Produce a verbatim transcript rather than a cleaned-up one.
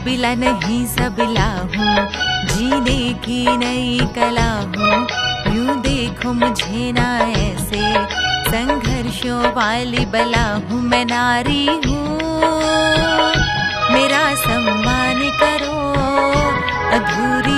अबिला नहीं सबला हूँ, जीने की नई कला हूँ। यूं देखो मुझे ना ऐसे, संघर्षों वाली बला हूँ। मैं नारी हूँ, मेरा सम्मान करो, अधूरी